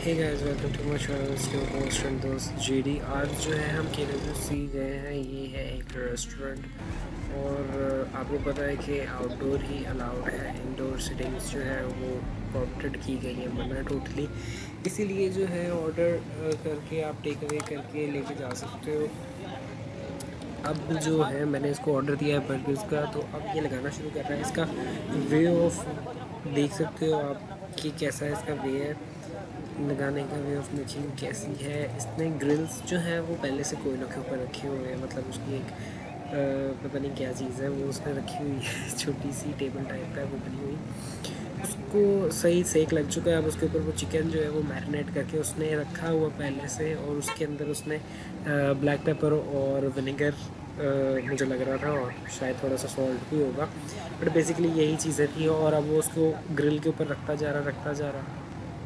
Hey guys, welcome to my channel. इसके host and दोस्त JD. आज जो है हम KWC गए हैं। ये है एक रेस्टोरेंट और आपको पता है कि आउटडोर ही अलाउड है, इंडोर सिटिंग्स जो है वो प्रॉम्प्टेड की गई है, मना टोटली। इसीलिए जो है ऑर्डर करके आप टेक अवे करके लेके जा सकते हो। अब जो है मैंने इसको ऑर्डर दिया है बर्गर्स का, तो अब ये लगाना शुरू कर रहा है। इसका वे ऑफ देख सकते हो आप कि कैसा इसका वे है लगाने का, वे ऑफ मेकिंग कैसी है। इसने ग्रिल्स जो है वो पहले से कोयलों के ऊपर रखे हुए हैं, मतलब उसकी एक पता नहीं क्या चीज़ है वो उसने रखी हुई है छोटी सी टेबल टाइप का वो बनी हुई, उसको सही सेक लग चुका है। अब उसके ऊपर वो चिकन जो है वो मैरिनेट करके उसने रखा हुआ पहले से, और उसके अंदर उसने ब्लैक पेपर और विनेगर मुझे लग रहा था, और शायद थोड़ा सा सॉल्ट भी होगा, बट बेसिकली यही चीज़ें थी। और अब वो उसको ग्रिल के ऊपर रखता जा रहा।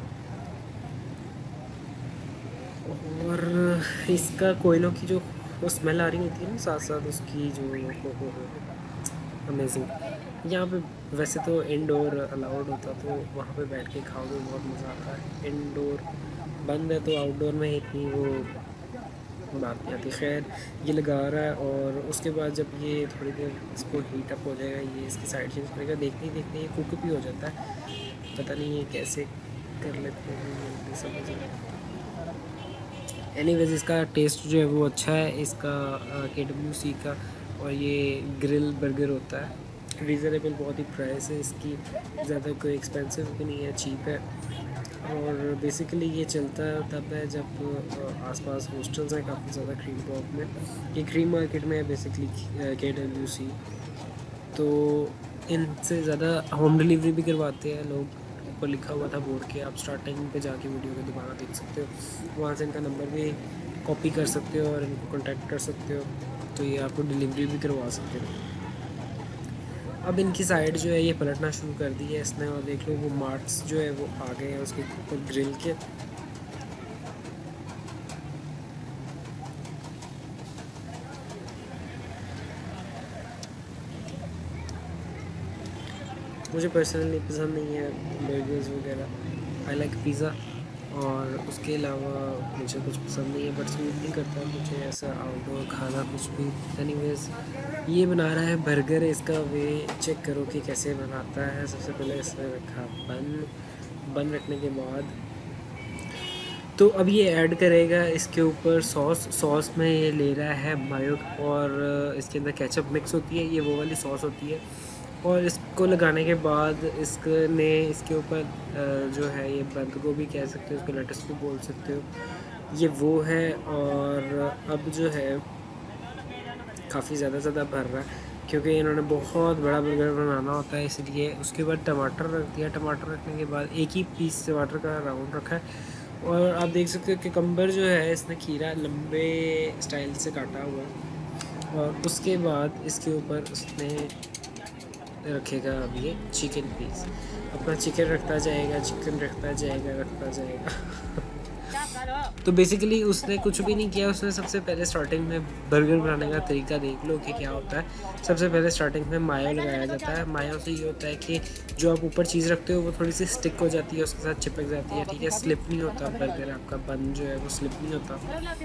और इसका कोयलों की जो वो स्मेल आ रही होती है ना, साथ साथ उसकी जो हो अमेजिंग। यहाँ पे वैसे तो इंडोर अलाउड होता तो वहाँ पे बैठ के खाओगे बहुत मज़ा आता है। इंडोर बंद है तो आउटडोर में इतनी वो बात नहीं आती। खैर, ये लगा रहा है और उसके बाद जब ये थोड़ी देर इसको हीट अप हो जाएगा, ये इसकी साइड चेंज करेगा, देखते ही देखते ये कुक भी हो जाता है। पता नहीं ये कैसे कर लेते हैं, ये नहीं समझ नहीं आता। एनीवेज, इसका टेस्ट जो है वो अच्छा है इसका KWC का। और ये ग्रिल बर्गर होता है, रीज़नेबल बहुत ही प्राइस है इसकी, ज़्यादा कोई एक्सपेंसिव भी नहीं है, चीप है। और बेसिकली ये चलता तब है जब आसपास हॉस्टल्स हैं काफ़ी ज़्यादा क्रीम बॉग में। ये क्रीम मार्केट में है बेसिकली KWC। तो इनसे ज़्यादा होम डिलीवरी भी करवाते हैं लोग। ऊपर लिखा हुआ था बोर्ड के, आप स्टार्टिंग पे जाके वीडियो को दोबारा देख सकते हो, वहाँ से इनका नंबर भी कॉपी कर सकते हो और इनको कांटेक्ट कर सकते हो, तो ये आपको डिलीवरी भी करवा सकते हो। अब इनकी साइड जो है ये पलटना शुरू कर दी है इसने, और देख लो वो मार्क्स जो है वो आ गए हैं उसके ऊपर ग्रिल के। मुझे पर्सनली पसंद नहीं है बर्गर्स वगैरह, आई लाइक पिज़्ज़ा, और उसके अलावा मुझे कुछ पसंद नहीं है, बट सूट नहीं करता मुझे ऐसा आउटडोर खाना कुछ भी। एनीवेज, ये बना रहा है बर्गर, इसका वे चेक करो कि कैसे बनाता है। सबसे पहले इसने रखा बन रखने के बाद तो अब ये ऐड करेगा इसके ऊपर सॉस में ये ले रहा है मायो, और इसके अंदर केचप मिक्स होती है, ये वो वाली सॉस होती है। और इसको लगाने के बाद इसने इसके ऊपर जो है ये बंद गोभी कह सकते हो, इसको लेटस भी बोल सकते हो, ये वो है। और अब जो है काफ़ी ज़्यादा भर रहा है क्योंकि इन्होंने बहुत बड़ा बर्गर बनाना होता है, इसलिए। उसके बाद टमाटर रख दिया, टमाटर रखने के बाद एक ही पीस टमाटर का राउंड रखा है। और आप देख सकते हो कि कम्बर जो है इसने खीरा लंबे स्टाइल से काटा हुआ है। और उसके बाद इसके ऊपर उसने रखेगा अब ये चिकन पीस, अपना चिकन रखता जाएगा। तो बेसिकली उसने कुछ भी नहीं किया। उसने सबसे पहले स्टार्टिंग में बर्गर बनाने का तरीका देख लो कि क्या होता है। सबसे पहले स्टार्टिंग में मायो लगाया जाता है। मायो से ये होता है कि जो आप ऊपर चीज़ रखते हो वो थोड़ी सी स्टिक हो जाती है, उसके साथ चिपक जाती है, ठीक है, स्लिप नहीं होता बर्गर, आपका बन जो है वो स्लिप नहीं होता,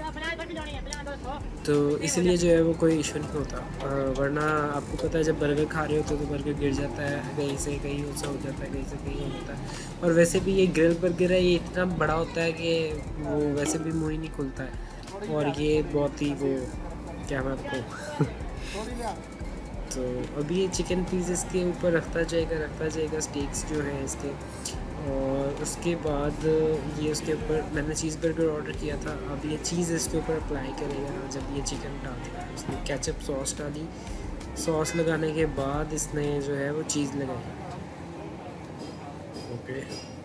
तो इसलिए जो है वो कोई इशू नहीं होता। वरना आपको पता है जब बर्गर खा रहे होते हो तो बर्गर गिर जाता है, कहीं से कहीं ऐसा हो जाता है, कहीं से कहीं हो जाता है। और वैसे भी ये ग्रिल बर्गर है, ये इतना बड़ा होता है कि वो वैसे भी मुँह ही नहीं खुलता है, और ये बहुत ही वो क्या मैं आपको तो अभी ये चिकन पीस इसके ऊपर रखता जाएगा स्टेक्स जो है इसके। और उसके बाद ये उसके ऊपर मैंने चीज़ बर्गर ऑर्डर किया था, अब ये चीज़ इसके ऊपर अप्लाई करेगा जब ये चिकन डालता है। उसने केचप सॉस डाली, सॉस लगाने के बाद इसने जो है वो चीज़ लगाई। Okay,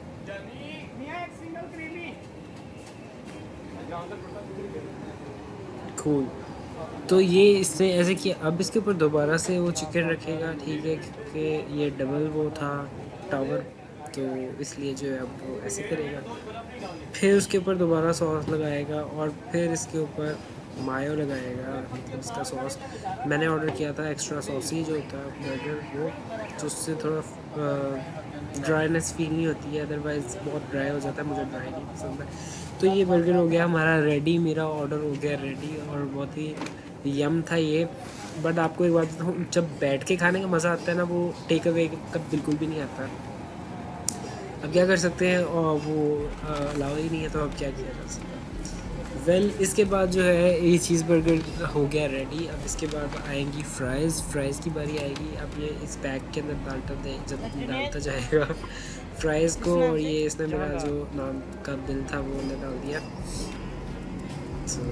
cool. तो ये इसने ऐसे किया। अब इसके ऊपर दोबारा से वो चिकन रखेगा, ठीक है, क्योंकि ये डबल वो था टावर, तो इसलिए जो है अब वो ऐसे करेगा। फिर उसके ऊपर दोबारा सॉस लगाएगा और फिर इसके ऊपर मायो लगाएगा, मतलब इसका सॉस मैंने ऑर्डर किया था एक्स्ट्रा सॉसी जो होता है बर्गर वो, तो उससे थोड़ा ड्राइनेस फील नहीं होती है, अदरवाइज़ बहुत ड्राई हो जाता है, मुझे ड्राई नहीं पसंद है। तो ये बर्गर हो गया हमारा रेडी, मेरा ऑर्डर हो गया रेडी और बहुत ही यम था ये। बट आपको एक बात बताऊँ, जब बैठ के खाने का मज़ा आता है ना, वो टेक अवे का बिल्कुल भी नहीं आता। अब क्या कर सकते हैं, और वो अलाउ ही नहीं है, तो अब क्या किया जा सकता है। वेल इसके बाद जो है ये चीज़ बर्गर हो गया रेडी। अब इसके बाद आएंगी फ़्राइज़ की बारी आएगी। अब ये इस बैग के अंदर डालता जाएगा फ़्राइज़ को, और ये इसने मेरा जो नाम का बिल था वो ने डाल दिया। सो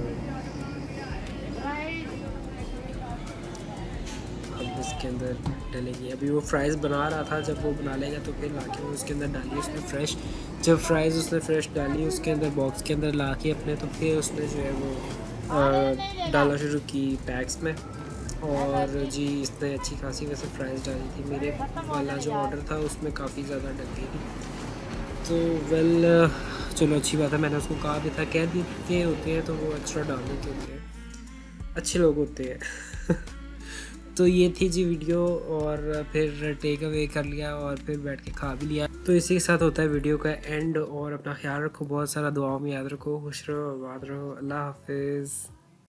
अब इसके अंदर डलेगी। अभी वो फ्राइज़ बना रहा था, जब वो बना लेगा तो फिर लाके वो उसके अंदर डाली उसने फ्रेश। जब फ्राइज़ उसने फ्रेश डाली उसके अंदर बॉक्स के अंदर ला के अपने, तो फिर उसने जो है वो डालना शुरू की पैक्स में। और जी इसने अच्छी खासी वैसे फ्राइज़ डाली थी। मेरे वाला जो ऑर्डर था उसमें काफ़ी ज़्यादा डल गई थी। तो वेल चलो अच्छी बात है, मैंने उसको कहा भी था, कह देते होते हैं तो वो एक्स्ट्रा डाल देते होते हैं, अच्छे लोग होते हैं तो ये थी जी वीडियो, और फिर टेक अवे कर लिया और फिर बैठ के खा भी लिया। तो इसी के साथ होता है वीडियो का एंड, और अपना ख्याल रखो, बहुत सारा दुआओं में याद रखो, खुश रहो, आबाद रहो, अल्लाह हाफिज़।